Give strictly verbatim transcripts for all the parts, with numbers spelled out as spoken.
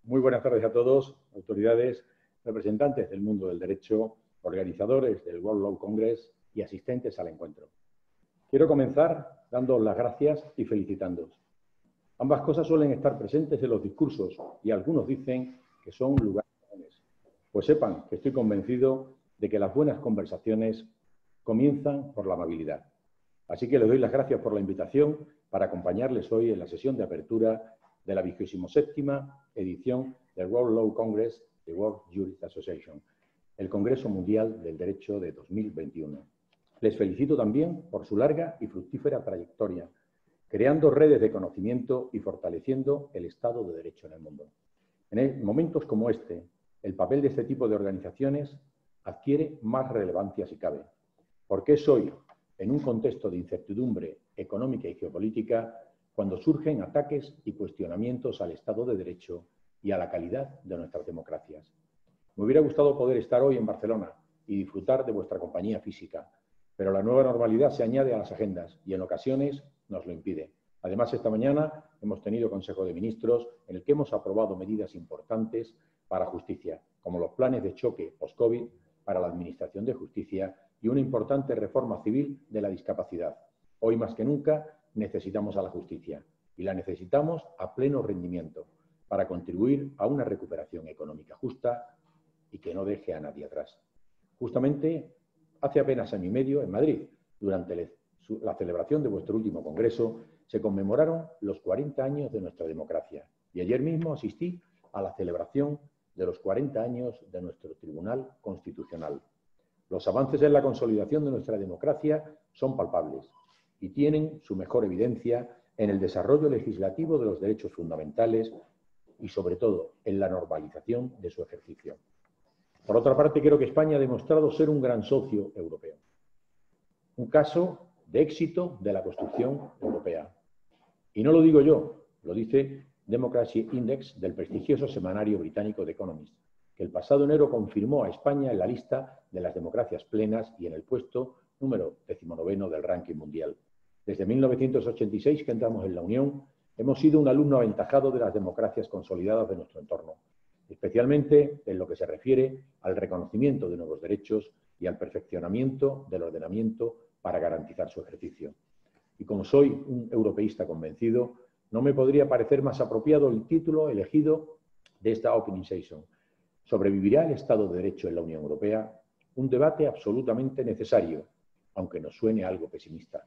Muy buenas tardes a todos, autoridades, representantes del mundo del derecho, organizadores del World Law Congress y asistentes al encuentro. Quiero comenzar dando las gracias y felicitándoos. Ambas cosas suelen estar presentes en los discursos y algunos dicen que son lugares comunes. Pues sepan que estoy convencido de que las buenas conversaciones comienzan por la amabilidad. Así que les doy las gracias por la invitación para acompañarles hoy en la sesión de apertura de la vigésima séptima edición del World Law Congress de World Jurist Association, el Congreso Mundial del Derecho de dos mil veintiuno. Les felicito también por su larga y fructífera trayectoria, creando redes de conocimiento y fortaleciendo el Estado de Derecho en el mundo. En momentos como este, el papel de este tipo de organizaciones adquiere más relevancia si cabe, porque es hoy, en un contexto de incertidumbre económica y geopolítica, cuando surgen ataques y cuestionamientos al Estado de Derecho y a la calidad de nuestras democracias. Me hubiera gustado poder estar hoy en Barcelona y disfrutar de vuestra compañía física, pero la nueva normalidad se añade a las agendas y en ocasiones nos lo impide. Además, esta mañana hemos tenido Consejo de Ministros en el que hemos aprobado medidas importantes para justicia, como los planes de choque post-COVID para la Administración de Justicia y una importante reforma civil de la discapacidad. Hoy más que nunca necesitamos a la justicia y la necesitamos a pleno rendimiento para contribuir a una recuperación económica justa y que no deje a nadie atrás. Justamente hace apenas año y medio en Madrid, durante la celebración de vuestro último congreso, se conmemoraron los cuarenta años de nuestra democracia y ayer mismo asistí a la celebración de los cuarenta años de nuestro Tribunal Constitucional. Los avances en la consolidación de nuestra democracia son palpables y tienen su mejor evidencia en el desarrollo legislativo de los derechos fundamentales y, sobre todo, en la normalización de su ejercicio. Por otra parte, creo que España ha demostrado ser un gran socio europeo. Un caso de éxito de la construcción europea. Y no lo digo yo, lo dice Democracy Index del prestigioso semanario británico The Economist, que el pasado enero confirmó a España en la lista de las democracias plenas y en el puesto número decimonoveno del ranking mundial. Desde mil novecientos ochenta y seis que entramos en la Unión, hemos sido un alumno aventajado de las democracias consolidadas de nuestro entorno, especialmente en lo que se refiere al reconocimiento de nuevos derechos y al perfeccionamiento del ordenamiento para garantizar su ejercicio. Y como soy un europeísta convencido, no me podría parecer más apropiado el título elegido de esta opening session. ¿Sobrevivirá el Estado de Derecho en la Unión Europea? Un debate absolutamente necesario, aunque nos suene algo pesimista.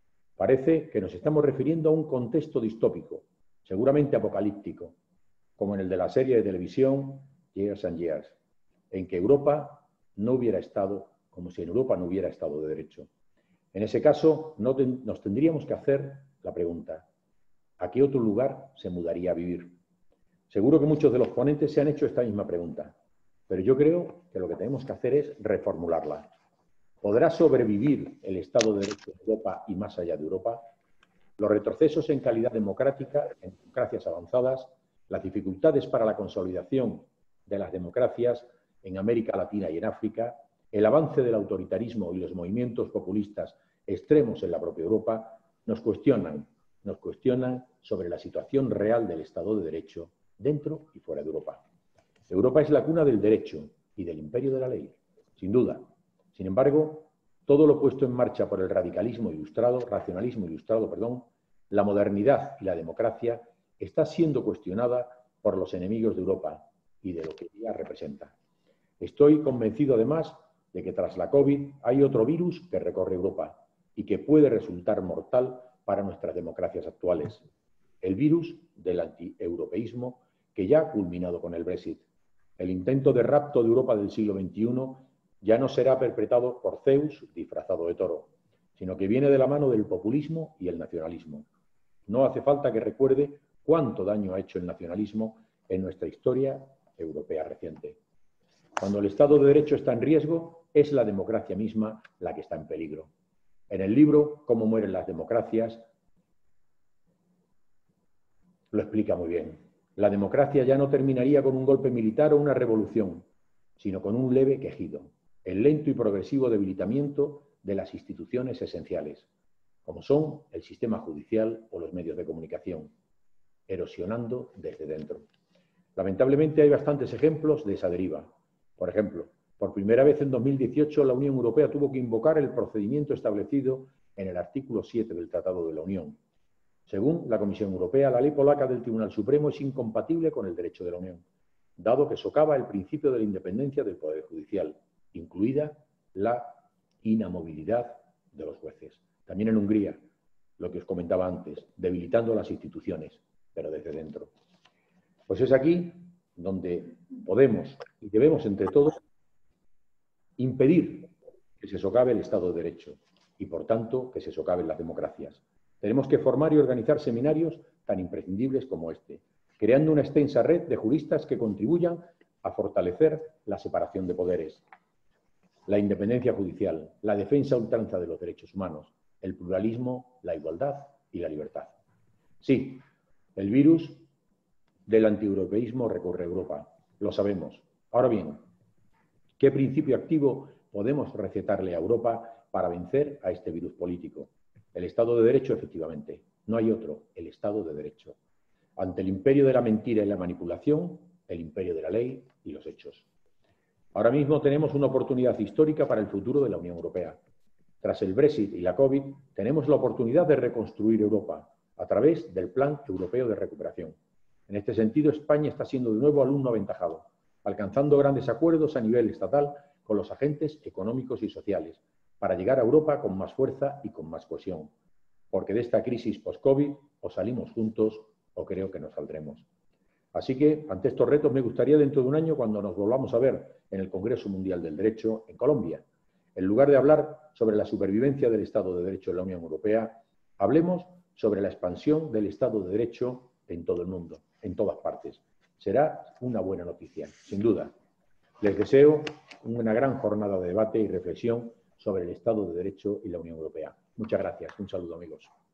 Parece que nos estamos refiriendo a un contexto distópico, seguramente apocalíptico, como en el de la serie de televisión Years and Years, en que Europa no hubiera estado, como si en Europa no hubiera Estado de Derecho. En ese caso, no ten, nos tendríamos que hacer la pregunta, ¿a qué otro lugar se mudaría a vivir? Seguro que muchos de los ponentes se han hecho esta misma pregunta, pero yo creo que lo que tenemos que hacer es reformularla. ¿Podrá sobrevivir el Estado de Derecho en Europa y más allá de Europa? Los retrocesos en calidad democrática, en democracias avanzadas, las dificultades para la consolidación de las democracias en América Latina y en África, el avance del autoritarismo y los movimientos populistas extremos en la propia Europa, nos cuestionan, nos cuestionan sobre la situación real del Estado de Derecho dentro y fuera de Europa. Europa es la cuna del derecho y del imperio de la ley, sin duda. Sin embargo, todo lo puesto en marcha por el radicalismo ilustrado, racionalismo ilustrado, perdón, la modernidad y la democracia está siendo cuestionada por los enemigos de Europa y de lo que ella representa. Estoy convencido, además, de que tras la COVID hay otro virus que recorre Europa y que puede resultar mortal para nuestras democracias actuales. El virus del antieuropeísmo que ya ha culminado con el Brexit. El intento de rapto de Europa del siglo veintiuno ya no será perpetrado por Zeus disfrazado de toro, sino que viene de la mano del populismo y el nacionalismo. No hace falta que recuerde cuánto daño ha hecho el nacionalismo en nuestra historia europea reciente. Cuando el Estado de Derecho está en riesgo, es la democracia misma la que está en peligro. En el libro Cómo mueren las democracias lo explica muy bien. La democracia ya no terminaría con un golpe militar o una revolución, sino con un leve quejido, el lento y progresivo debilitamiento de las instituciones esenciales, como son el sistema judicial o los medios de comunicación, erosionando desde dentro. Lamentablemente hay bastantes ejemplos de esa deriva. Por ejemplo, por primera vez en dos mil dieciocho la Unión Europea tuvo que invocar el procedimiento establecido en el artículo siete del Tratado de la Unión. Según la Comisión Europea, la ley polaca del Tribunal Supremo es incompatible con el derecho de la Unión, dado que socava el principio de la independencia del Poder Judicial, incluida la inamovilidad de los jueces. También en Hungría, lo que os comentaba antes, debilitando las instituciones, pero desde dentro. Pues es aquí donde podemos y debemos, entre todos, impedir que se socave el Estado de Derecho y, por tanto, que se socaven las democracias. Tenemos que formar y organizar seminarios tan imprescindibles como este, creando una extensa red de juristas que contribuyan a fortalecer la separación de poderes, la independencia judicial, la defensa a ultranza de los derechos humanos, el pluralismo, la igualdad y la libertad. Sí, el virus del antieuropeísmo recorre Europa, lo sabemos. Ahora bien, ¿qué principio activo podemos recetarle a Europa para vencer a este virus político? El Estado de Derecho, efectivamente. No hay otro, el Estado de Derecho. Ante el imperio de la mentira y la manipulación, el imperio de la ley y los hechos. Ahora mismo tenemos una oportunidad histórica para el futuro de la Unión Europea. Tras el Brexit y la COVID, tenemos la oportunidad de reconstruir Europa a través del Plan Europeo de Recuperación. En este sentido, España está siendo de nuevo alumno aventajado, alcanzando grandes acuerdos a nivel estatal con los agentes económicos y sociales, para llegar a Europa con más fuerza y con más cohesión. Porque de esta crisis post-COVID o salimos juntos o creo que nos saldremos. Así que, ante estos retos, me gustaría dentro de un año, cuando nos volvamos a ver en el Congreso Mundial del Derecho en Colombia, en lugar de hablar sobre la supervivencia del Estado de Derecho en la Unión Europea, hablemos sobre la expansión del Estado de Derecho en todo el mundo, en todas partes. Será una buena noticia, sin duda. Les deseo una gran jornada de debate y reflexión sobre el Estado de Derecho y la Unión Europea. Muchas gracias. Un saludo, amigos.